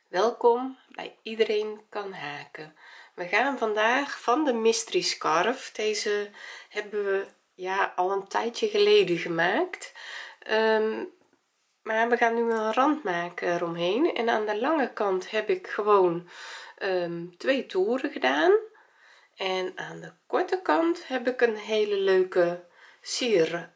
Welkom bij Iedereen kan haken. We gaan vandaag van de mystery scarf. Deze hebben we al een tijdje geleden gemaakt, maar we gaan nu een rand maken eromheen en aan de lange kant heb ik gewoon 2 toeren gedaan en aan de korte kant heb ik een hele leuke sier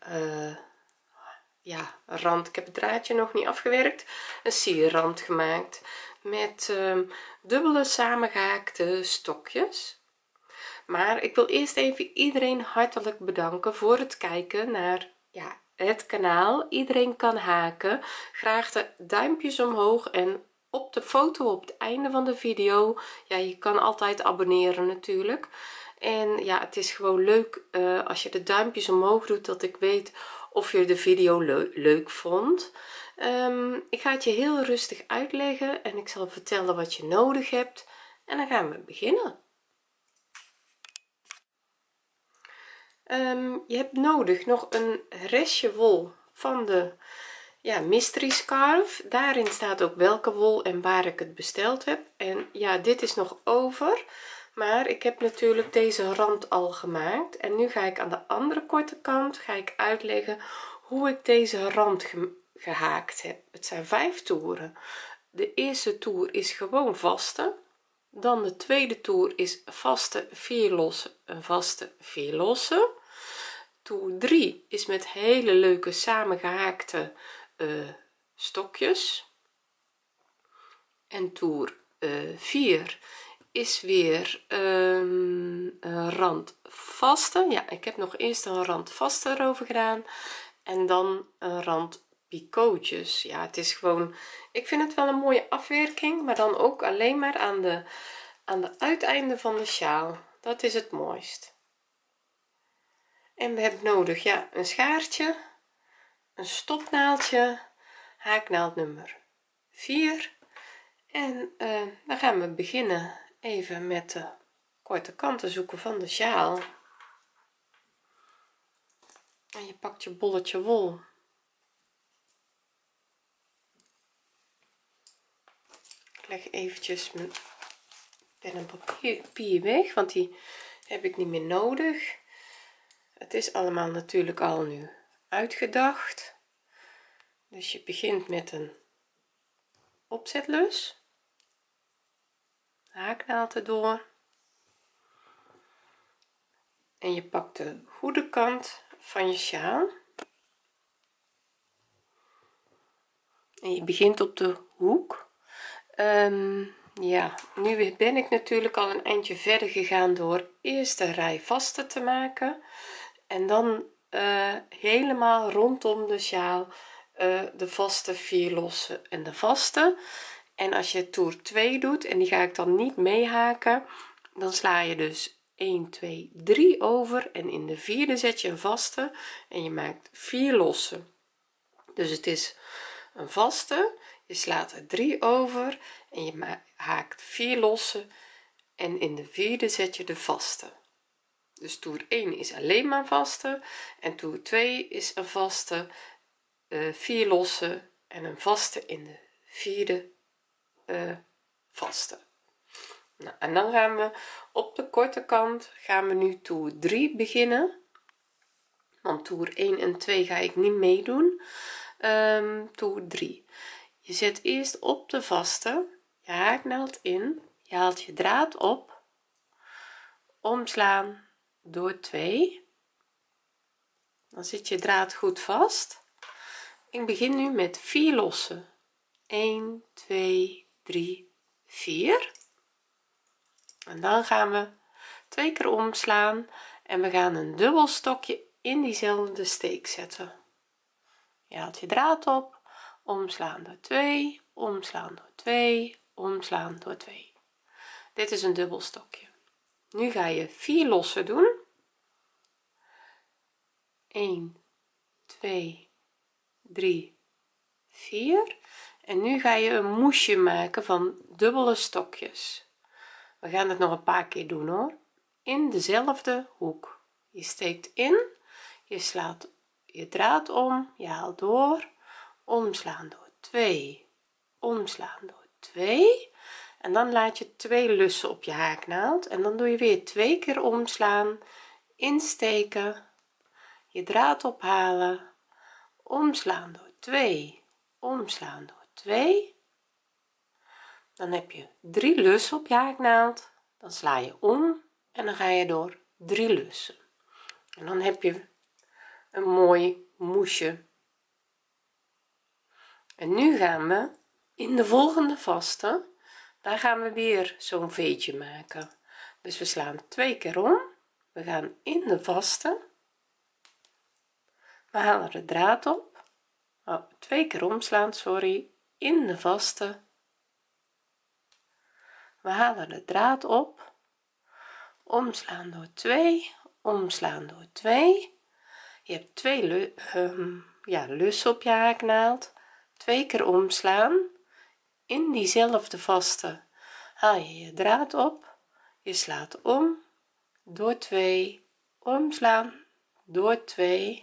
rand. Ik heb het draadje nog niet afgewerkt, een sierrand gemaakt met dubbele samengehaakte stokjes. Maar ik wil eerst even iedereen hartelijk bedanken voor het kijken naar het kanaal Iedereen kan haken. Graag de duimpjes omhoog en op de foto op het einde van de video, je kan altijd abonneren natuurlijk. En het is gewoon leuk als je de duimpjes omhoog doet, dat ik weet of je de video leuk vond. Ik ga het je heel rustig uitleggen en ik zal vertellen wat je nodig hebt en dan gaan we beginnen. Je hebt nodig nog een restje wol van de mystery scarf. Daarin staat ook welke wol en waar ik het besteld heb. En dit is nog over, maar ik heb natuurlijk deze rand al gemaakt en nu ga ik aan de andere korte kant uitleggen hoe ik deze rand gehaakt heb. Het zijn 5 toeren. De eerste toer is gewoon vaste, dan de tweede toer is vaste 4 losse, een vaste 4 losse. Toer 3 is met hele leuke samengehaakte stokjes en toer 4 is weer een rand vaste. Ik heb nog eerst een rand vaste erover gedaan en dan een rand picootjes. Het is gewoon, ik vind het wel een mooie afwerking, maar dan ook alleen maar aan de uiteinden van de sjaal. Dat is het mooist. En we hebben nodig een schaartje, een stopnaaldje, haaknaald nummer 4 en dan gaan we beginnen even met de korte kanten zoeken van de sjaal. En je pakt je bolletje wol, ik leg eventjes mijn pen en papier weg, want die heb ik niet meer nodig. Het is allemaal natuurlijk al nu uitgedacht, dus je begint met een opzetlus, haaknaald erdoor en je pakt de goede kant van je sjaal en je begint op de hoek. Nu ben ik natuurlijk al een eindje verder gegaan door eerst de rij vaste te maken en dan helemaal rondom de sjaal de vaste 4 losse en de vaste. En als je toer 2 doet en die ga ik dan niet meehaken, dan sla je dus 1 2 3 over en in de vierde zet je een vaste en je maakt 4 losse. Dus het is een vaste, je slaat er 3 over en je haakt 4 losse en in de vierde zet je de vaste. Dus toer 1 is alleen maar vaste en toer 2 is een vaste, 4 losse en een vaste in de vierde vaste. En dan gaan we op de korte kant nu toer 3 beginnen, want toer 1 en 2 ga ik niet meedoen. Toer 3, je zet eerst op de vaste, je haaknaald in, je haalt je draad op, omslaan door 2, dan zit je draad goed vast. Ik begin nu met 4 losse, 1 2 3 4 en dan gaan we 2 keer omslaan en we gaan een dubbel stokje in diezelfde steek zetten. Je haalt je draad op, omslaan door 2, omslaan door 2, omslaan door 2. Dit is een dubbel stokje. Nu ga je 4 losse doen, 1 2 3 4 en nu ga je een moesje maken van dubbele stokjes. We gaan het nog een paar keer doen hoor, in dezelfde hoek. Je steekt in, je slaat je draad om, je haalt door, omslaan door 2, omslaan door 2 en dan laat je 2 lussen op je haaknaald en dan doe je weer 2 keer omslaan, insteken, je draad ophalen, omslaan door 2, omslaan door 2, dan heb je 3 lussen op je haaknaald, dan sla je om en dan ga je door 3 lussen en dan heb je een mooi moesje. En nu gaan we in de volgende vaste, daar gaan we weer zo'n veetje maken. Dus we slaan 2 keer om, we gaan in de vaste, we halen de draad op, 2 keer omslaan, sorry, in de vaste, we halen de draad op, omslaan door 2, omslaan door 2, je hebt 2 lussen op je haaknaald, 2 keer omslaan, in diezelfde vaste haal je je draad op, je slaat om door 2, omslaan door 2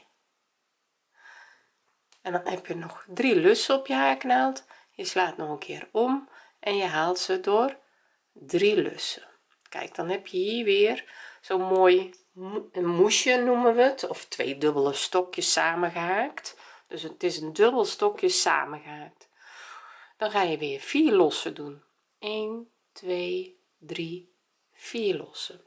en dan heb je nog 3 lussen op je haaknaald, je slaat nog een keer om en je haalt ze door 3 lussen. Kijk, dan heb je hier weer zo'n mooi een moesje noemen we het, of 2 dubbele stokjes samengehaakt, dus het is een dubbel stokje samengehaakt. Dan ga je weer 4 lossen doen, 1 2 3 4 lossen,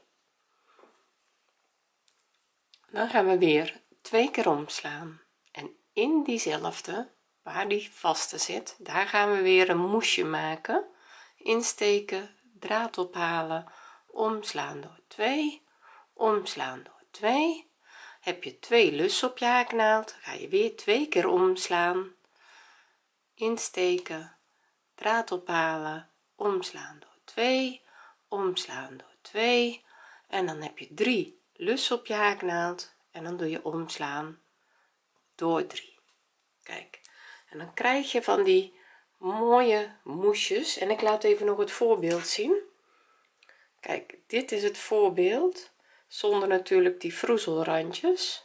dan gaan we weer 2 keer omslaan en in diezelfde waar die vaste zit, daar gaan we weer een moesje maken, insteken, draad ophalen, omslaan door 2, omslaan door 2, heb je 2 lussen op je haaknaald, ga je weer 2 keer omslaan, insteken, draad ophalen, omslaan door 2, omslaan door 2 en dan heb je 3 lussen op je haaknaald en dan doe je omslaan door 3. Kijk, en dan krijg je van die mooie moesjes en ik laat even nog het voorbeeld zien. Kijk, dit is het voorbeeld zonder natuurlijk die vroezelrandjes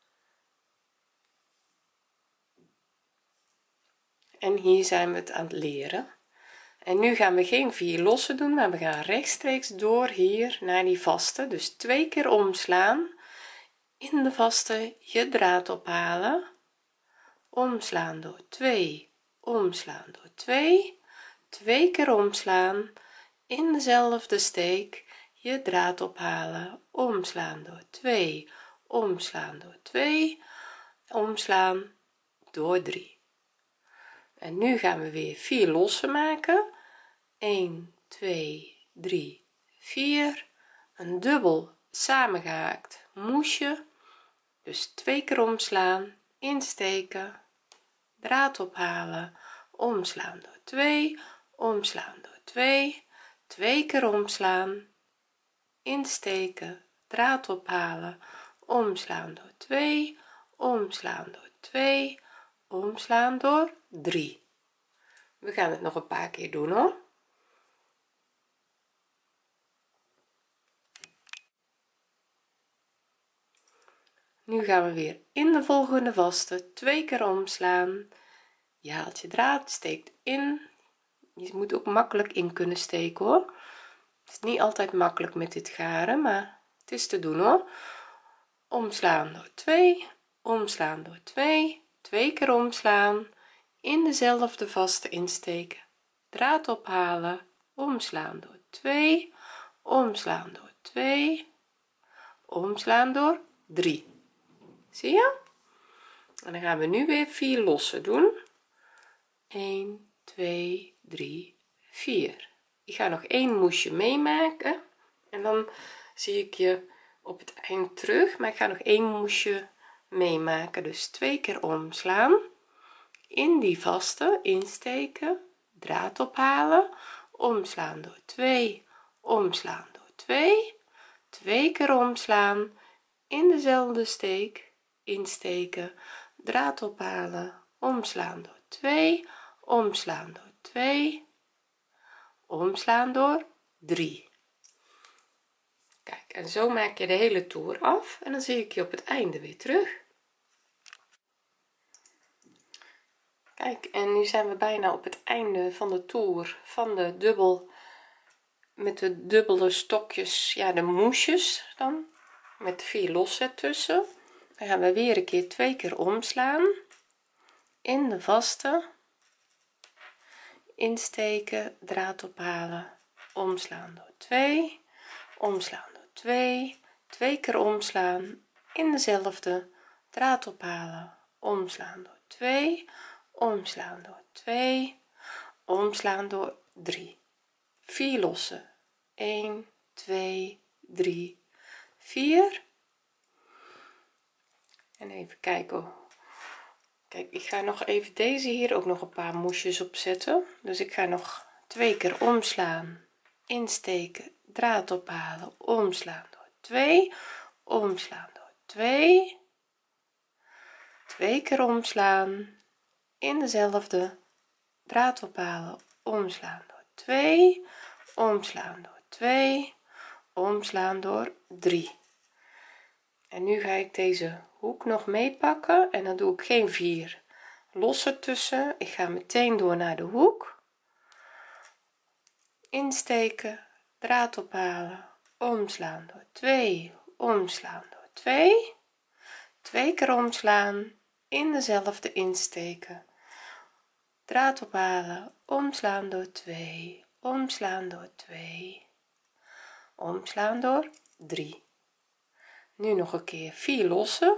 en hier zijn we het aan het leren. En nu gaan we geen 4 lossen doen, maar we gaan rechtstreeks door hier naar die vaste, dus 2 keer omslaan, in de vaste je draad ophalen, omslaan door 2, omslaan door 2, 2 keer omslaan, in dezelfde steek je draad ophalen, omslaan door 2, omslaan door 2, omslaan door 3. En nu gaan we weer 4 lossen maken, 1 2 3 4, een dubbel samengehaakt moesje, dus 2 keer omslaan, insteken, draad ophalen, omslaan door 2, omslaan door 2, 2 keer omslaan, insteken, draad ophalen, omslaan door 2, omslaan door 2, omslaan door 3. We gaan het nog een paar keer doen hoor. Nu gaan we weer in de volgende vaste 2 keer omslaan, je haalt je draad, steekt in, je moet ook makkelijk in kunnen steken hoor, het is niet altijd makkelijk met dit garen, maar het is te doen hoor. Omslaan door 2, omslaan door 2, 2 keer omslaan, in dezelfde vaste insteken, draad ophalen, omslaan door 2, omslaan door 2, omslaan door 3. Zie je? En dan gaan we nu weer 4 lossen doen, 1 2 3 4. Ik ga nog 1 moesje meemaken en dan zie ik je op het eind terug, maar ik ga nog 1 moesje meemaken, dus 2 keer omslaan, in die vaste insteken, draad ophalen, omslaan door 2, omslaan door 2, 2 keer omslaan, in dezelfde steek insteken, draad ophalen, omslaan door 2, omslaan door 2, omslaan door 3. Kijk, en zo maak je de hele toer af en dan zie ik je op het einde weer terug. Kijk, en nu zijn we bijna op het einde van de toer van de dubbel met de dubbele stokjes, ja, de moesjes dan met 4 losse tussen. Dan gaan we weer een keer 2 keer omslaan in de vaste, insteken, draad ophalen, omslaan door 2, omslaan door 2, 2 keer omslaan in dezelfde, draad ophalen, omslaan door 2, omslaan door 2, omslaan door 3, 4 losse, 1 2 3 4 en even kijken. Kijk, ik ga nog even deze hier ook nog een paar moesjes opzetten, dus ik ga nog 2 keer omslaan, insteken, draad ophalen, omslaan door 2, omslaan door 2, 2 keer omslaan in dezelfde, draad ophalen, omslaan door 2, omslaan door 2, omslaan door 3. En nu ga ik deze hoek nog meepakken en dan doe ik geen 4 losse tussen. Ik ga meteen door naar de hoek, insteken, draad ophalen, omslaan door 2, omslaan door 2, 2 keer omslaan in dezelfde, insteken, draad ophalen, omslaan door 2, omslaan door 2, omslaan door 3. Nu nog een keer 4 losse,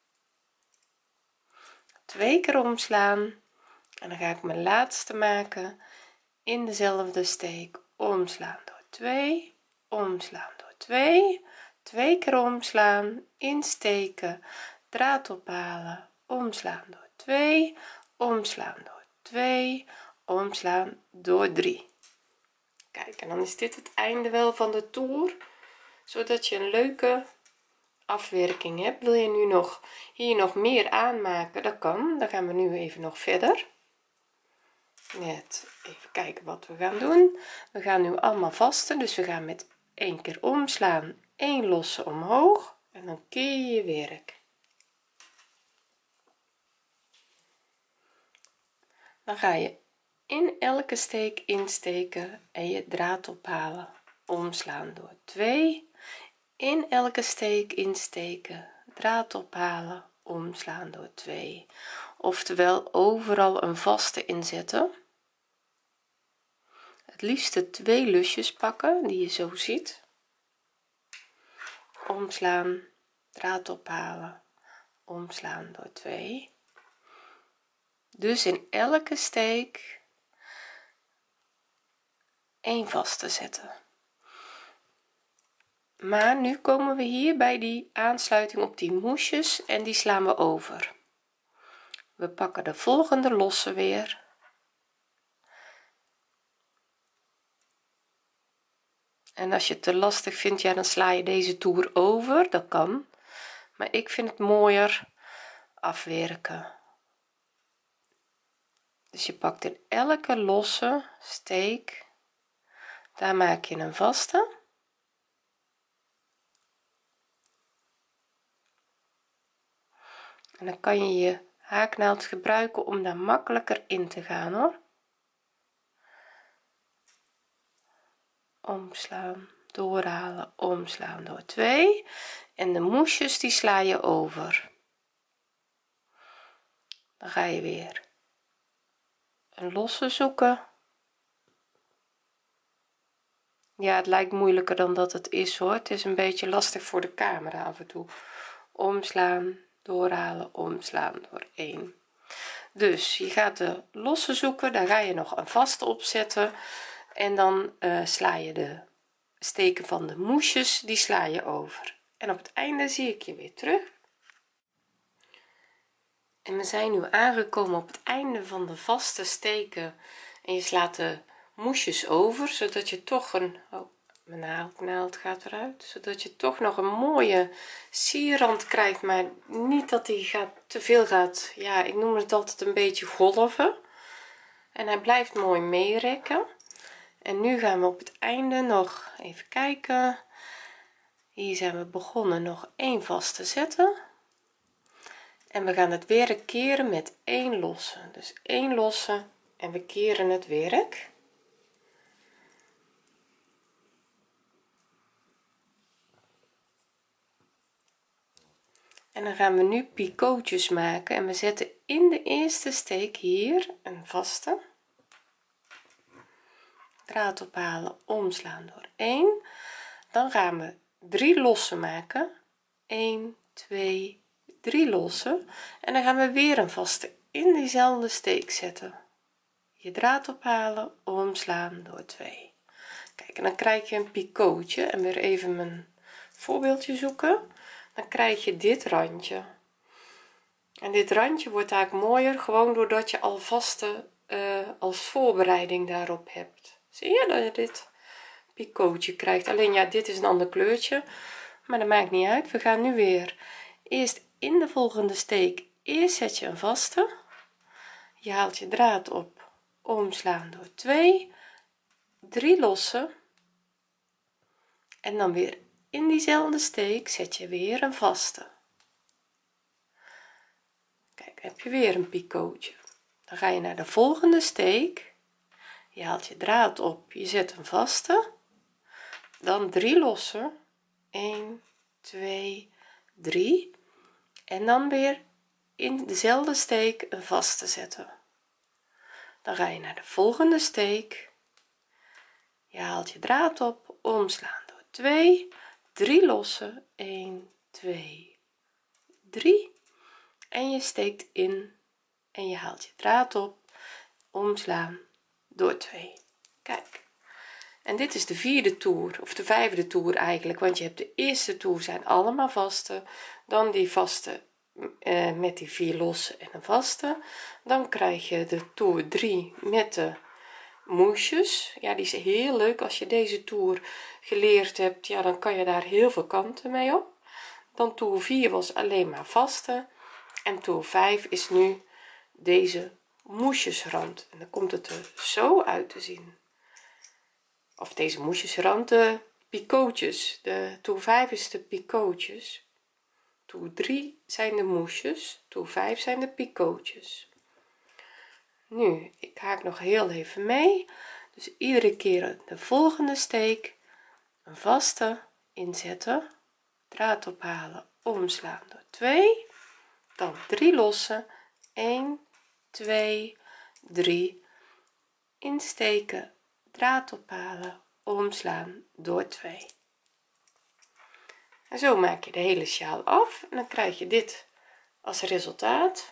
2 keer omslaan en dan ga ik mijn laatste maken in dezelfde steek, omslaan door 2, omslaan door 2, 2 keer omslaan, insteken, draad ophalen, omslaan door 2, omslaan door 2, omslaan door 3. Kijk, en dan is dit het einde wel van de toer, zodat je een leuke afwerking hebt. Wil je nu nog hier nog meer aanmaken, dat kan. Dan gaan we nu even nog verder. Net even kijken wat we gaan doen. We gaan nu allemaal vasten, dus we gaan met 1 keer omslaan, 1 losse omhoog en dan keer je je werk. Dan ga je in elke steek insteken en je draad ophalen, omslaan door 2, in elke steek insteken, draad ophalen, omslaan door 2, oftewel overal een vaste inzetten. Het liefste 2 lusjes pakken die je zo ziet, omslaan, draad ophalen, omslaan door 2, dus in elke steek 1 vaste zetten. Maar nu komen we hier bij die aansluiting op die moesjes en die slaan we over. We pakken de volgende losse weer en als je het te lastig vindt, ja, dan sla je deze toer over, dat kan, maar ik vind het mooier afwerken. Dus je pakt in elke losse steek, daar maak je een vaste en dan kan je je haaknaald gebruiken om daar makkelijker in te gaan, hoor. Omslaan, doorhalen, omslaan door 2 en de moesjes die sla je over. Dan ga je weer een losse zoeken. Ja, het lijkt moeilijker dan dat het is, hoor. Het is een beetje lastig voor de camera af en toe. Omslaan, doorhalen, omslaan door 1. Dus je gaat de losse zoeken, daar ga je nog een vaste opzetten en dan sla je de steken van de moesjes, die sla je over en op het einde zie ik je weer terug. En we zijn nu aangekomen op het einde van de vaste steken en je slaat de moesjes over, zodat je toch een, oh, mijn naald gaat eruit, zodat je toch nog een mooie sierrand krijgt, maar niet dat die te veel gaat, ja, ik noem het altijd een beetje golven, en hij blijft mooi meerekken. En nu gaan we op het einde nog even kijken, hier zijn we begonnen nog 1 vast te zetten en we gaan het werk keren met 1 losse, dus 1 losse en we keren het werk. En dan gaan we nu picootjes maken en we zetten in de eerste steek hier een vaste, draad ophalen, omslaan door 1, dan gaan we 3 losse maken, 1 2 3 losse, en dan gaan we weer een vaste in diezelfde steek zetten, je draad ophalen, omslaan door 2. Kijk, en dan krijg je een picootje, en weer even mijn voorbeeldje zoeken, dan krijg je dit randje. En dit randje wordt eigenlijk mooier gewoon doordat je al vaste als voorbereiding daarop hebt. Zie je dat je dit picootje krijgt? Alleen ja, dit is een ander kleurtje, maar dat maakt niet uit. We gaan nu weer eerst in de volgende steek, eerst zet je een vaste, je haalt je draad op, omslaan door 2, 3 losse, en dan weer in diezelfde steek zet je weer een vaste. Kijk, heb je weer een picootje. Dan ga je naar de volgende steek, je haalt je draad op, je zet een vaste, dan 3 losse, 1 2 3, en dan weer in dezelfde steek een vaste zetten. Dan ga je naar de volgende steek, je haalt je draad op, omslaan door 2, 3 losse, 1 2 3, en je steekt in en je haalt je draad op, omslaan door 2. Kijk, en dit is de 4e toer of de 5e toer eigenlijk, want je hebt de eerste toer zijn allemaal vaste, dan die vaste met die 4 losse en een vaste, dan krijg je de toer 3 met de moesjes. Ja, die is heel leuk als je deze toer geleerd hebt, ja, dan kan je daar heel veel kanten mee op. Dan toer 4 was alleen maar vaste en toer 5 is nu deze moesjesrand, en dan komt het er zo uit te zien, of deze moesjesrand, de picootjes. De toer 5 is de picootjes, toer 3 zijn de moesjes, toer 5 zijn de picootjes. Nu ik haak nog heel even mee, dus iedere keer de volgende steek een vaste inzetten, draad ophalen, omslaan door 2, dan 3 losse, 1 2 3, insteken, draad ophalen, omslaan door 2. En zo maak je de hele sjaal af en dan krijg je dit als resultaat.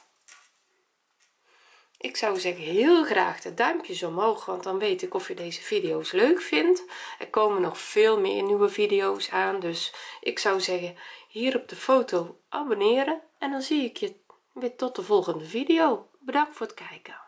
Ik zou zeggen heel graag de duimpjes omhoog, want dan weet ik of je deze video's leuk vindt. Er komen nog veel meer nieuwe video's aan, dus ik zou zeggen hier op de foto abonneren en dan zie ik je weer tot de volgende video. Bedankt voor het kijken.